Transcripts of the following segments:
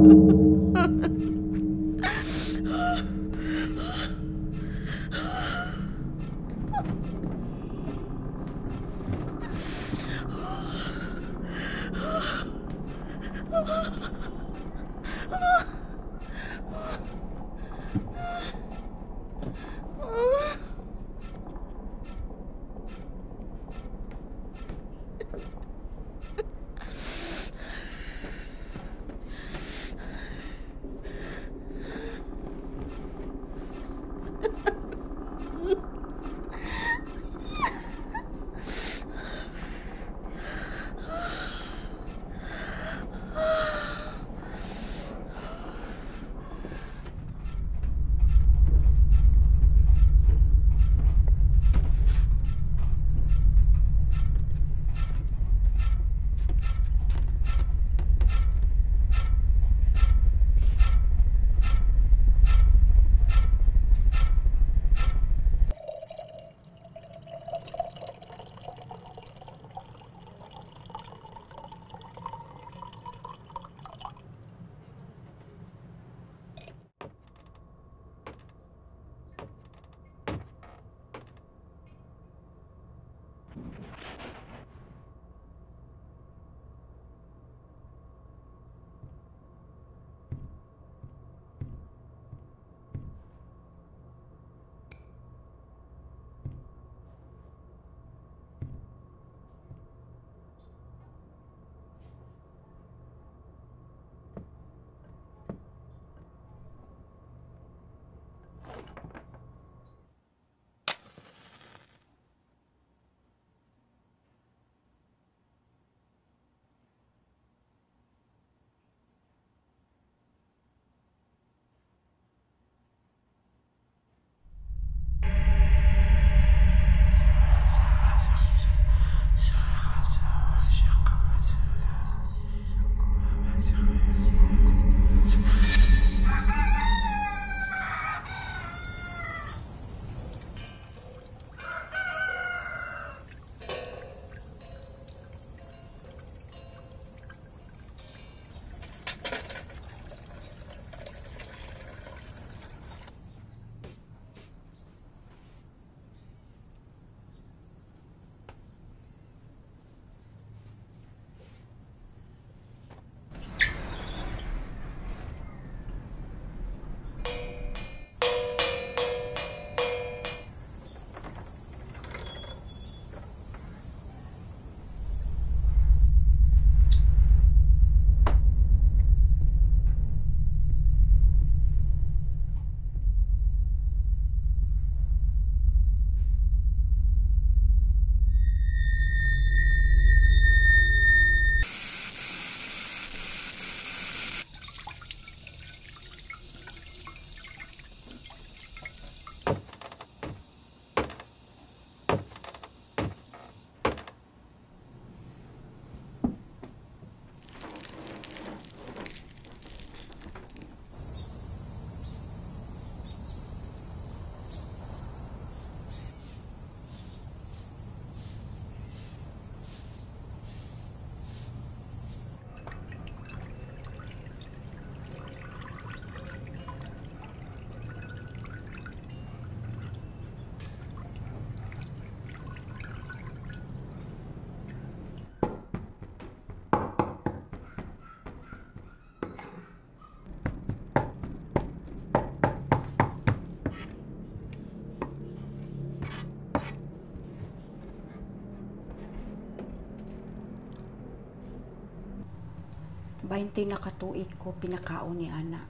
20 na katuig ko pinakaon ni ana.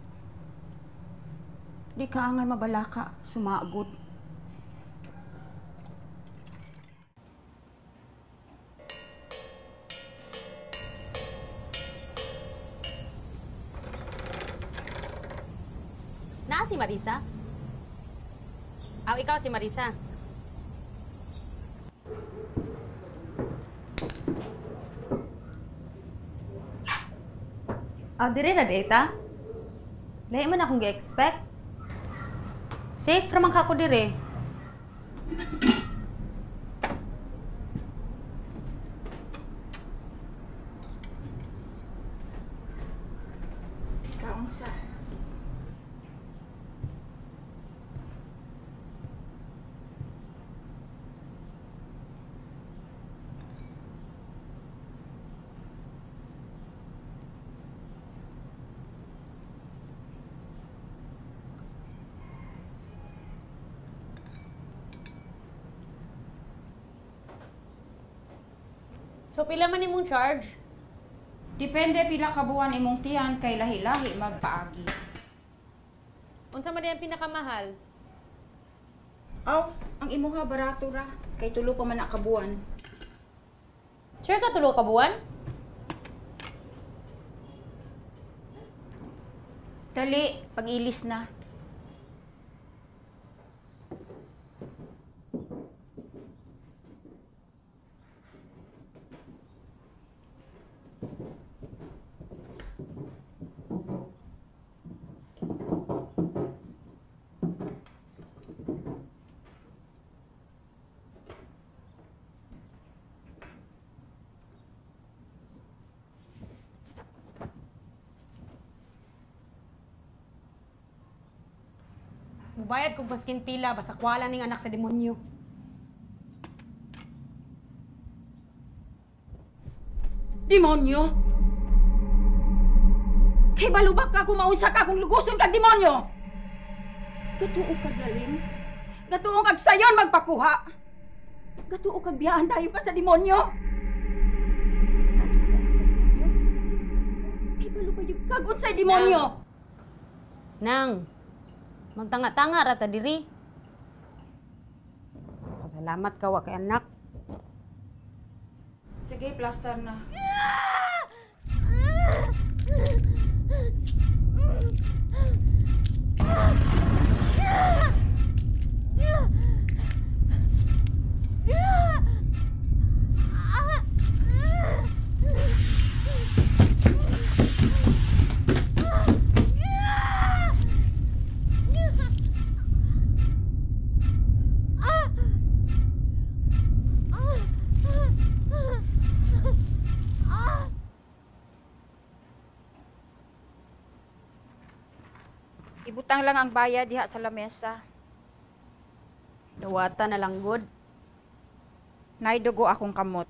Di ka angay mabalaka, sumagod. Naa si Marisa? Aw, ikaw si Marisa. Dire na data? Lahi man akong gi-expect. Safe ramang ka ko dire. So, pila man imong charge? Depende pila ka buwan imong tiyan kay lahi-lahi magpaagi. Unsa man ang pinakamahal? Aw, ang imuha barato ra kay tulo pa man na ka buwan. Sure ka tulo ka buwan? Dali, pag-ilis na. Mubayad kog baskin pila basta kwala ning anak sa demonyo. Demonyo? Kay balubak ka kumaunsa ka kung luguson kag demonyo. Gatuo kag lalim. Gatuo kag sayon magpakuha. Gatuo kag biyaan dayon ka sa demonyo. Kita na kag anak sa demonyo. Kay balubayog kag unsay demonyo. Nang, magtanga-tanga rata diri. Pasalamat ka wa kay anak. Sige, plaster na. Ibutang lang ang bayad diha sa lamesa. Dawata na lang good. Naidugo akong kamot.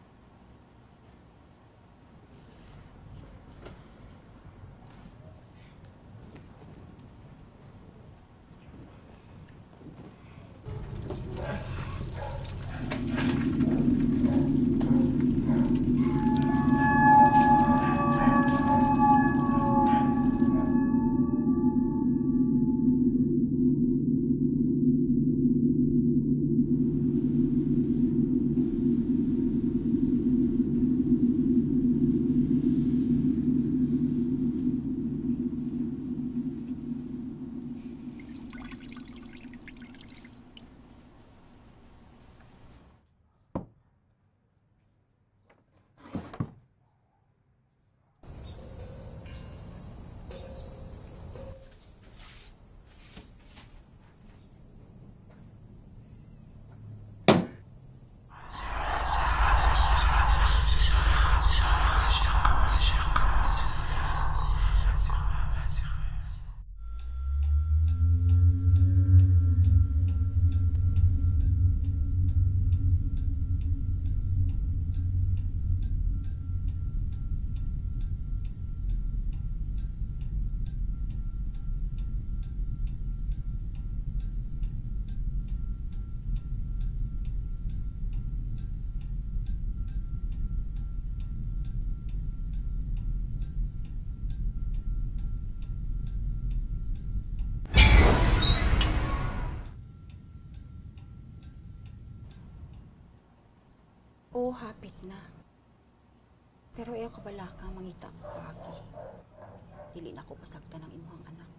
Oo, hapit na. Pero ayaw ka bala ka mangita ko pagi. Dili na ko pasagta ng imuhang anak.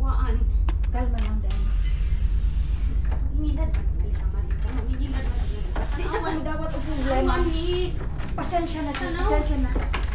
hawaan. Kalma lang, dahil. Mangingilad man nila, Marisa. Mangingilad man nila. Di sa kung dawat o problema. Mami. Pasensya na, Tanaw. pasensya na.